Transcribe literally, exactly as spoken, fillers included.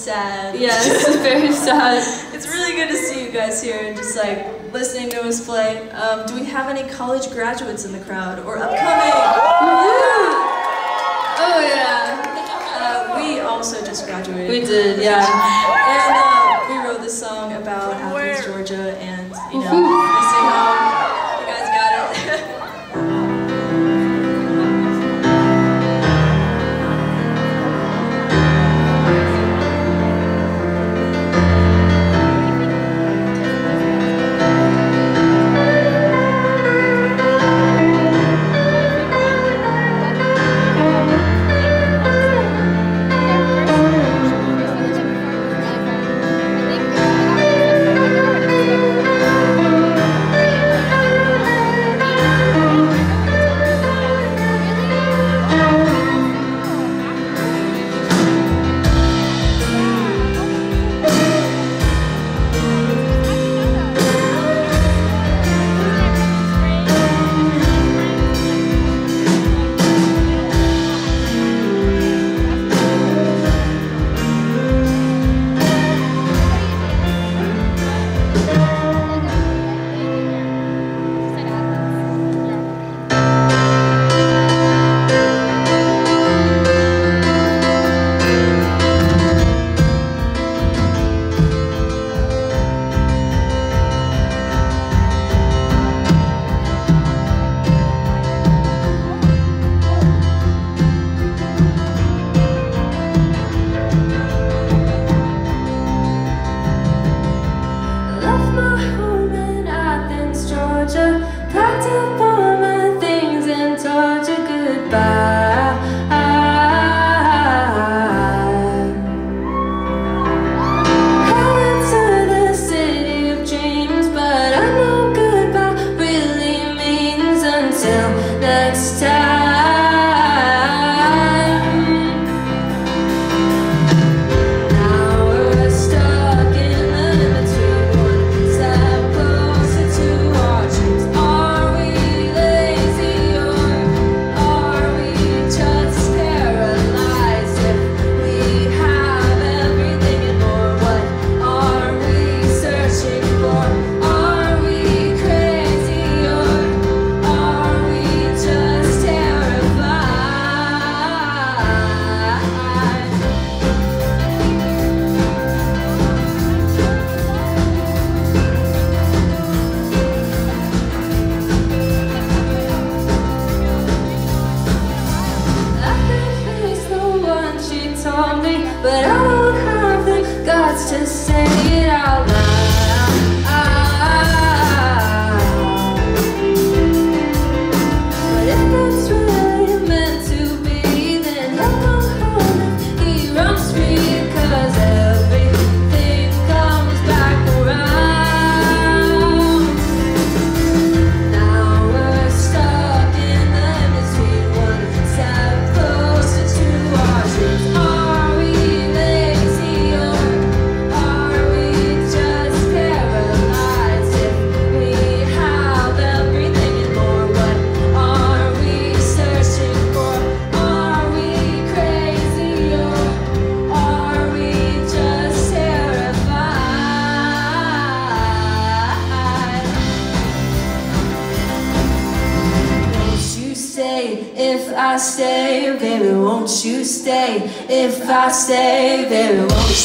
sad. Yes, very sad. It's really good to see you guys here and just like listening to us play. Um, do we have any college graduates in the crowd or upcoming? Oh yeah. Uh, we also just graduated. We did, yeah. And uh, we wrote this song about Athens, Georgia, and you know, missing home. You guys got it. Packed up all my things and told you goodbye. Headed to the city of dreams, but I know goodbye really means until next time. Now we're stuck in the between, one step closer to our dreams. Are we lazy or are we just paralyzed? If we have everything and more, what are we searching for? Are we crazy or are we just terrified? I could face the one she told me, but I don't have the guts to say it out loud. But if it's really meant to be, then he'll come home and he runs free, 'cause everything comes back around. Now we're stuck in the between, one step closer to our dreams. Are we lazy or are we just paralyzed? If we have everything and more, what are we searching for? Are we crazy or are we just terrified? Won't you stay if I stay, baby? Won't you stay if I stay, baby? Won't you